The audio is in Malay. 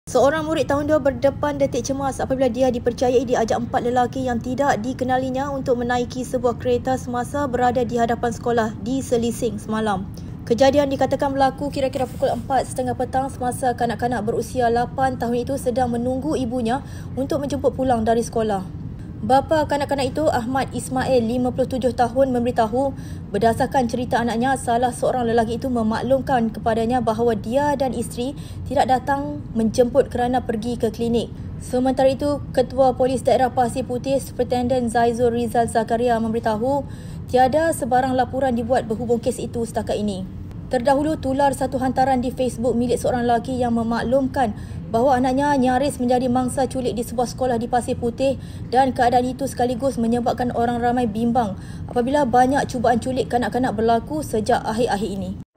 Seorang murid tahun 2 berdepan detik cemas apabila dia dipercayai diajak 4 lelaki yang tidak dikenalinya untuk menaiki sebuah kereta semasa berada di hadapan sekolah di Selising semalam. Kejadian dikatakan berlaku kira-kira pukul 4.30 petang semasa kanak-kanak berusia 8 tahun itu sedang menunggu ibunya untuk menjemput pulang dari sekolah. Bapa kanak-kanak itu, Ahmad Ismail, 57 tahun, memberitahu berdasarkan cerita anaknya, salah seorang lelaki itu memaklumkan kepadanya bahawa dia dan isteri tidak datang menjemput kerana pergi ke klinik. Sementara itu, Ketua Polis Daerah Pasir Putih, Superintendent Zaizul Rizal Zakaria memberitahu tiada sebarang laporan dibuat berhubung kes itu setakat ini. Terdahulu tular satu hantaran di Facebook milik seorang lelaki yang memaklumkan bahawa anaknya nyaris menjadi mangsa culik di sebuah sekolah di Pasir Putih dan keadaan itu sekaligus menyebabkan orang ramai bimbang apabila banyak cubaan culik kanak-kanak berlaku sejak akhir-akhir ini.